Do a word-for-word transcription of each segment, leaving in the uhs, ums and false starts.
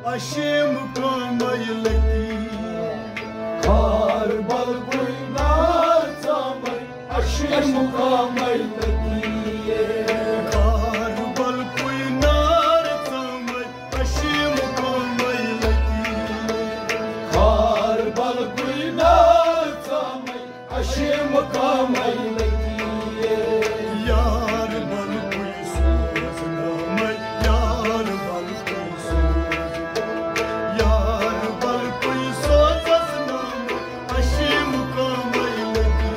Aşım kamaylıki Karbal kuynar tamay Aşım kamaylıki Karbal kuynar tamay Aşım kamaylıki Karbal kuynar tamay Aşım kamaylıki Yar bal kuysuz namay Yar bal kuysuz Yar bal kuysuz namay Aşım kamaylıki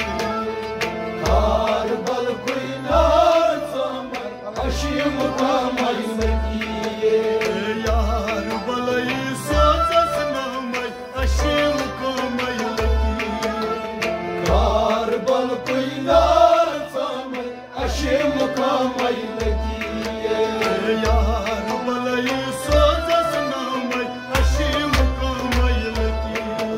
Karbal kuynar tamay Aşım kamaylıki Yar balayı sözüz namay Aşım kamaylıki Karbal kuynar tamay Aşım kamaylıki Yar balayı sözüz namay Aşım kamaylıki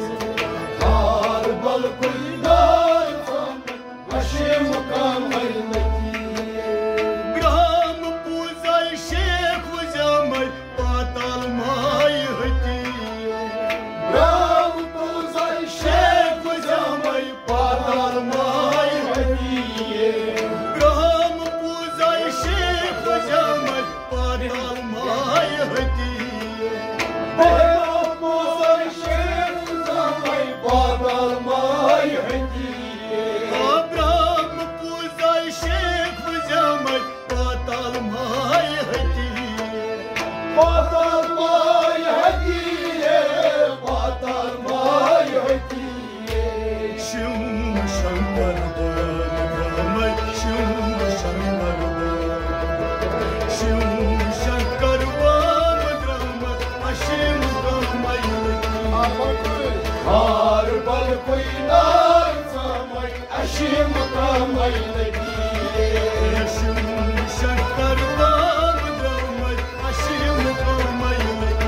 Karbal kuynar tamay Aşım kamaylıki Gram puzay şekh vajamay Patal may hati Ram tuzay Şekh vajamay Patal may hadiye Gram puzay şekh vajamay Patal may hati Ram tuzay şekh zamay Badal may hadiye Abram puzay şekh vajamay Patal may hati Badal may hadiye Badal may hadiye Shiv Shankar Bhagamay Shiv Shankar Bhagamay Shiv Shankar Bhagamay Ashim Kamaylıki Karbal kuynar tamay Aşım kamaylıki Shiv Shankar Bhagamay Ashim Kamaylıki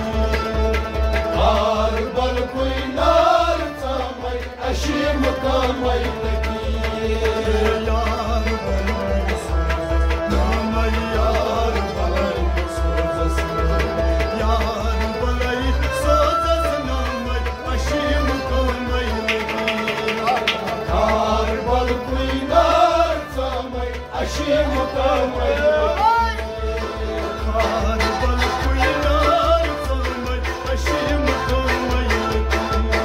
Karbal kuynar tamay Aşım kamaylıki Yar balay namay yar balay sozas Yar balay sozas namay Ashim kamaylıki Karbal kuynar tamay Aşım kamaylıki Karbal kuynar tamay Ashim kamaylıki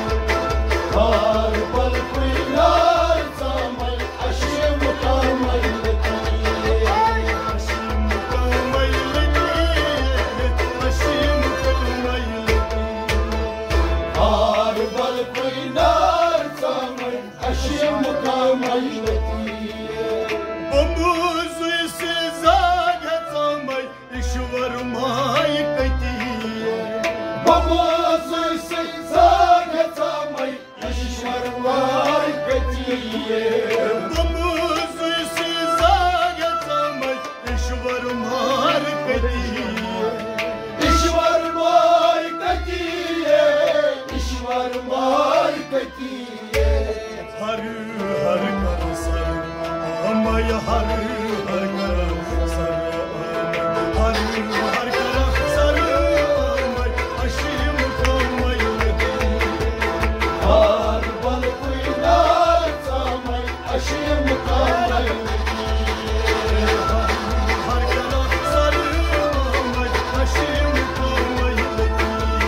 Karbal kuynar tamay Aşım kamaylıki Ashim kamaylıki Ashim kamaylıki Karbal kuynar tamay Aşım kamaylıki Bamuzu sizaga tamay İşvar may katiye Babası seyzane tamay İşvar var katiye Bamuzu sizaga tamay İşvar may katiye İşvar var katiye İşvar var katiye Har har kar sar Amay har har kar sar Har har kar sar Amay Aşim kamaylıki Karbal kuynar tamay Aşım kamaylıki Har kar sar Amay Aşim kamaylıki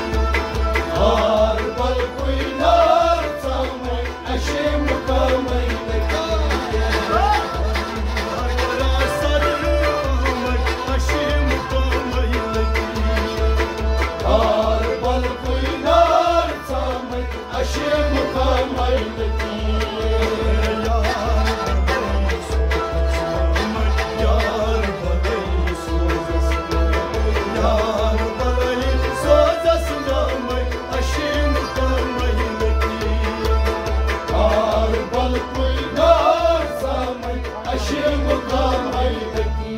Karbal kuynar tamay Aşım kamaylıki Karbal kuynar tamay Aşım kamaylıki Karbal kuynar tamay Aşım kamaylıki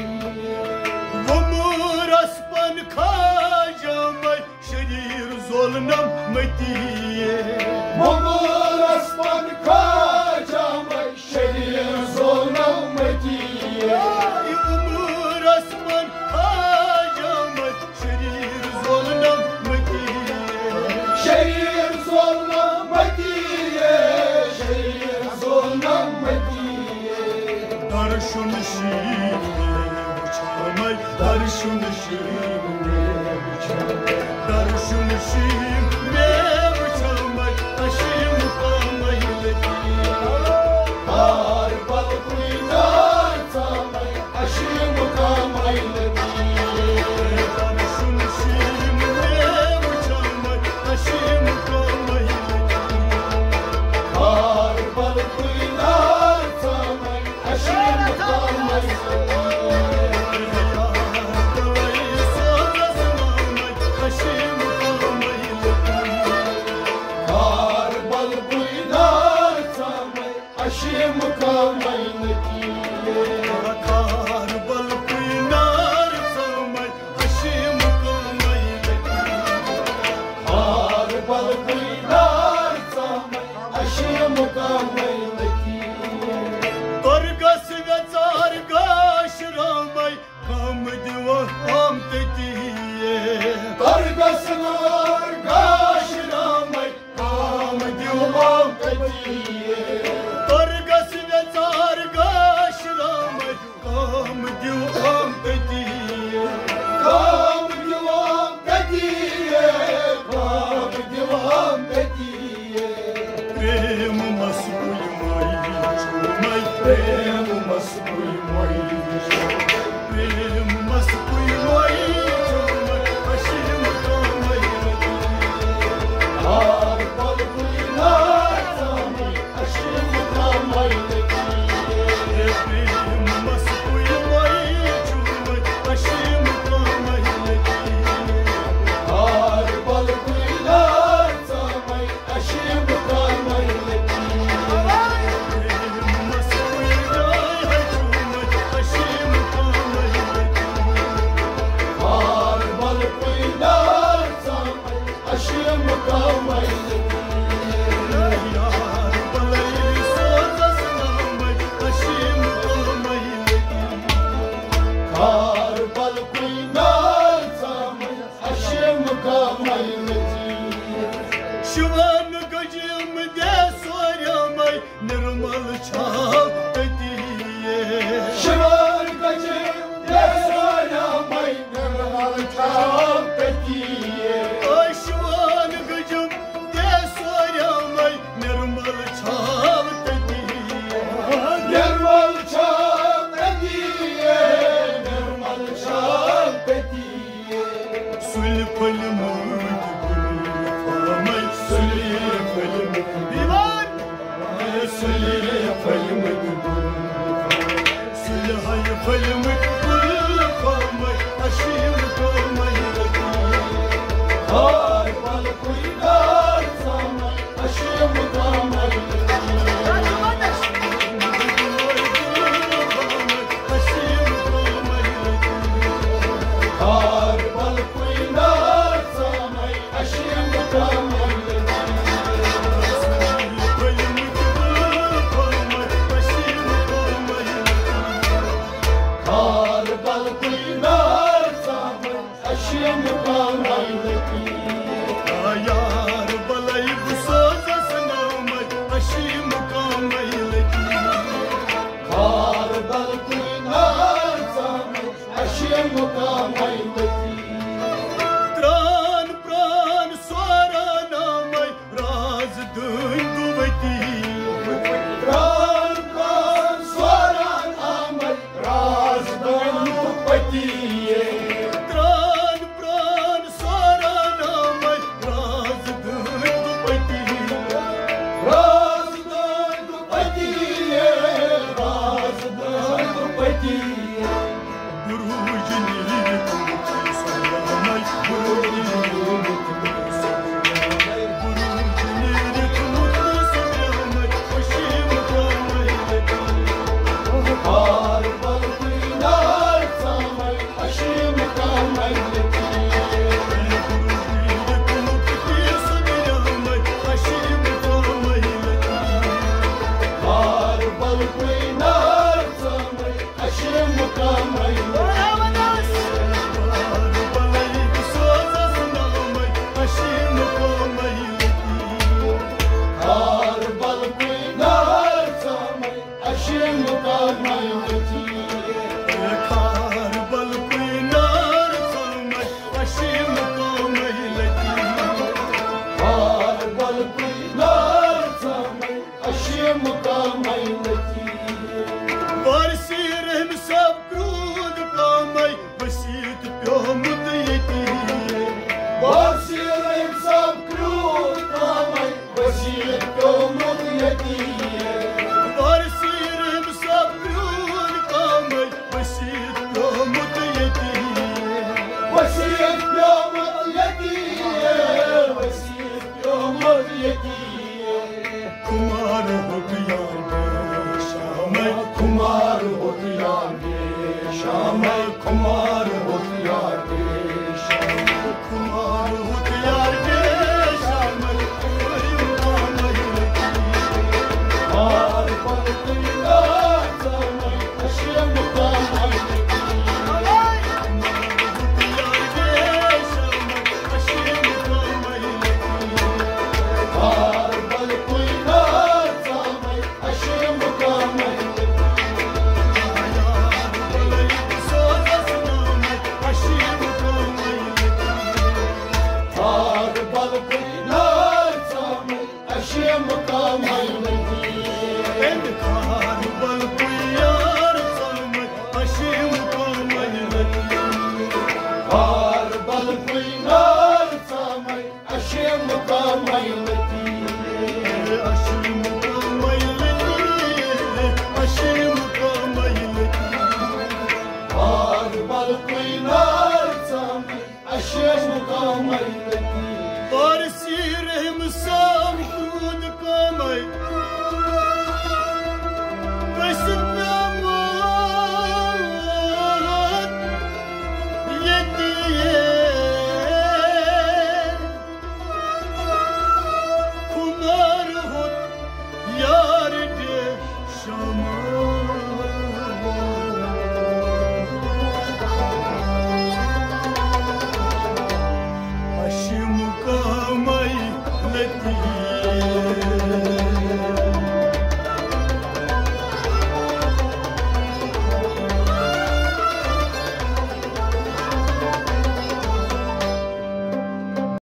Mamur asman kacamay Şerir zonametiye Umur asman kacamat şerir zolnam mati şunuşum dar şunuşum mevçamay aşım kalmaylıki Har balkuylar samay aşım kalmaylıki dar şunuşum mevçamay aşım kalmaylıki Har balkuylar samay aşım kalmaylıki Aşım kalmaylıki Kar balık oynar samay aşım kalmaylıki Har balkuylar samay aşım kalmaylıki Kargası ve zargaş ramay kam diva ham tetiye Kargasına karşılamay kam divam petiye Kargası ve zargaş ramay kam diva ham tetiye Kam divam petiye Kam divam petiye Prem masbuyumay çumay prem masbuyumay prem masbuyumay çumay aşım kalmaylıki Har balkuylar samay aşım kalmaylıki prem masbuyumay çumay aşım kalmaylıki Har balkuylar samay aşım kalmaylıki prem masbuyumay çumay aşım kalmaylıki Har balkuylar samay aşım kalmaylıki Yar balayı sozasınamay aşım kalmaylıki Har balkuylar samay aşım kalmaylıki Şuvan gacım de soramay nirmal çal petiye Şıvar gacım de soramay nırmal çal petiye Ay şuvan gacım de soramay nirmal çal petiye Nırmal çal petiye Nırmal çal petiye Sülpalımı gülpamay sülpalımı divan Sülpalımı Sülpalımı gülpamay aşım kalmaylıki Har balkuylar samay aşım kalmaylıki Har balkuylar samay aşım kalmaylıki Har balkuylar samay aşım kalmaylıki Ayar balayı bu sözasınamay aşım kalmaylıki Har balkuylar samay aşım kalmaylıki Tran pran soranamay raz döndüveti Pran pran soran amay raz dönüp petiye Tran pran soranamay कुइनारचा मै अशे मुकामैलती अशी मुकामैलती अशी मुकामैलती हार बल कुइनारचा मै अशे मुकामैलती